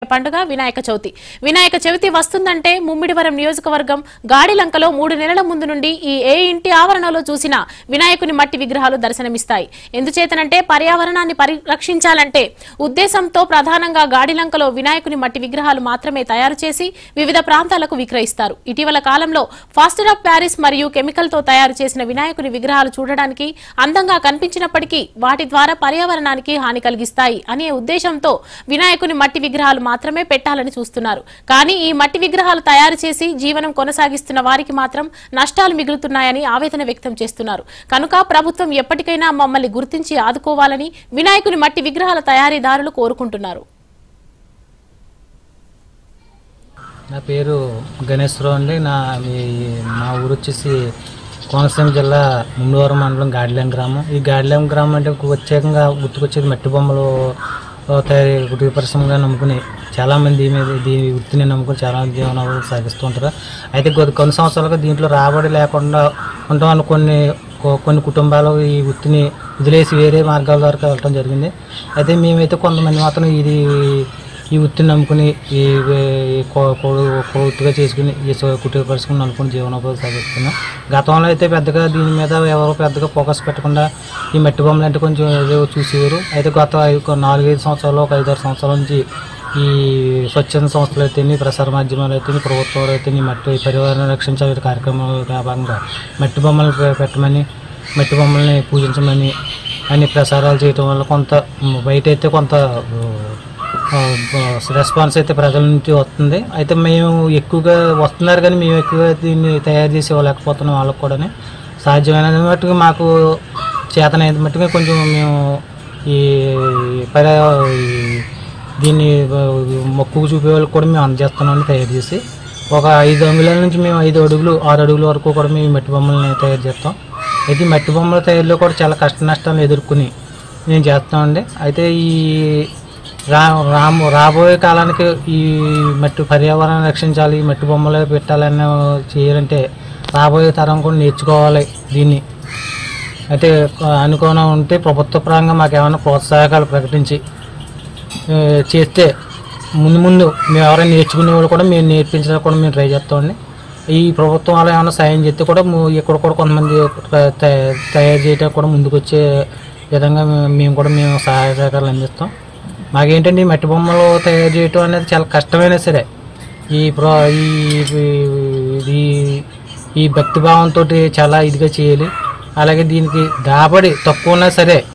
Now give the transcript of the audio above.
పండుగ వినాయక చవితి. వినాయక చవితి వస్తుందంటే ముమ్మిడివరం నియోజకవర్గం గాడిలంకలో 3 నెలల ముందు నుండి ఏ ఇంటి ఆవరణలో చూసినా వినాయకుని మట్టి విగ్రహాలు దర్శనమిస్తాయి. ఎందుచేతనంటే పర్యావరణాన్ని పరిరక్షించాలంటే ఉద్దేశంతో ప్రధానంగా గాడిలంకలో వినాయకుని మట్టి విగ్రహాలు మాత్రమే తయారు చేసి వివిధ ప్రాంతాలకు విక్రయిస్తారు. ఇటీవల కాలంలో ఫాస్టర్ ఆఫ్ ప్యారిస్ మరియు కెమికల్ తో తయారు చేసిన వినాయకుని విగ్రహాలు చూడడానికి అందంగా కనిపించినప్పటికీ వాటి ద్వారా పర్యావరణానికి హాని కలిగిస్తాయి అనే ఉద్దేశంతో వినాయకుని మట్టి విగ్రహాలు మాత్రమే పెట్టాలని చూస్తున్నారు. కానీ ఈ మట్టి విగ్రహాలు తయారు చేసి జీవనం కొనసాగిస్తున్న వారికి మాత్రం నష్టాలు మిగులుతున్నాయని ఆవేదన వ్యక్తం చేస్తున్నారు. కనుక ప్రభుత్వం ఎప్పటికైనా మమ్మల్ని గుర్తించి ఆదుకోవాలని వినాయకుని మట్టి విగ్రహాల తయారీదారులు కోరుకుంటున్నారు. నా పేరు గణేశ్వరరావు అండి. మా ఊరు వచ్చేసి కోనసీమ జిల్లా ముమ్మిడివరం మండలం గాడిలం గ్రామం. ఈ గాడిలం గ్రామం అంటే ప్రత్యేకంగా గుర్తుకొచ్చేది మట్టి బొమ్మలు తయారీ కుటీర పరిశ్రమగా నమ్ముకుని చాలామంది దీని వృత్తిని నమ్ముకుని చాలా జీవనాలు సాగిస్తూ ఉంటారు. అయితే కొన్ని సంవత్సరాలుగా దీంట్లో రాబడి లేకుండా ఉంటామని కొన్ని కుటుంబాలు ఈ వృత్తిని వదిలేసి వేరే మార్గాల ద్వారా వెళ్ళడం జరిగింది. అయితే మేమైతే కొంతమంది మాత్రం ఈ వృత్తిని నమ్ముకుని ఈ వృత్తిగా చేసుకుని ఈ కుటీర పరిశ్రమను నమ్ముకుని జీవనోపాధి సాగిస్తున్నాం. గతంలో అయితే పెద్దగా దీని మీద ఎవరు పెద్దగా ఫోకస్ పెట్టకుండా ఈ మట్టి బొమ్మలు అంటే కొంచెం ఏదో చూసేవారు. అయితే గత 4-5 సంవత్సరాలు 5-6 సంవత్సరాల నుంచి ఈ స్వచ్ఛంద సంస్థలు అయితేనే, ప్రసార మాధ్యమాలు అయితేనే, ప్రభుత్వాలు అయితేనే మట్టి పర్యావరణ రక్షించాలి కార్యక్రమాల భాగంగా మట్టి బొమ్మలు పెట్టమని, మట్టి బొమ్మల్ని పూజించమని అన్ని ప్రసారాలు చేయటం వల్ల కొంత బయట అయితే కొంత రెస్పాన్స్ అయితే ప్రజల నుంచి వస్తుంది. అయితే మేము ఎక్కువగా వస్తున్నారు కానీ మేము ఎక్కువగా దీన్ని తయారు చేసి ఇవ్వలేకపోతున్నాం. వాళ్ళకు కూడా సాధ్యమైనంత మట్టుకు మాకు చేతనైనంత మట్టుగా కొంచెం మేము దీన్ని మొక్కుకు చూపే వాళ్ళకి కూడా మేము అందజేస్తున్నామని తయారు చేసి ఒక 5 అంగుళాల నుంచి మేము 5 అడుగులు 6 అడుగుల వరకు కూడా మేము మట్టి బొమ్మల్ని తయారు చేస్తాం. అయితే ఈ మట్టి బొమ్మల తయారీలో కూడా చాలా కష్ట నష్టాలను ఎదుర్కొని మేము చేస్తామండి. అయితే రాబోయే కాలానికి ఈ మట్టి పర్యావరణాన్ని రక్షించాలి, ఈ మట్టి బొమ్మలు పెట్టాలని చేయాలంటే రాబోయే తరం కూడా నేర్చుకోవాలి దీన్ని. అయితే అనుకోవడం ఉంటే ప్రభుత్వ పరంగా మాకు ఏమైనా ప్రోత్సాహకాలు ప్రకటించి చేస్తే ముందు మేము ఎవరైనా నేర్చుకునే వాళ్ళు కూడా మేము నేర్పించడానికి కూడా మేము ట్రై చేస్తామండి. ఈ ప్రభుత్వం వాళ్ళు ఏమైనా సాయం చేస్తే కూడా ఇక్కడ కూడా కొంతమంది తయారు చేయడానికి కూడా ముందుకు వచ్చే విధంగా మేము సహాయ సహకారాలు అందిస్తాం. మాకేంటంటే ఈ మట్టి బొమ్మలు తయారు చేయటం అనేది చాలా కష్టమైనా సరే ఈ భక్తిభావంతో చాలా ఇదిగా చేయాలి. అలాగే దీనికి రాబడి తక్కువ ఉన్నా సరే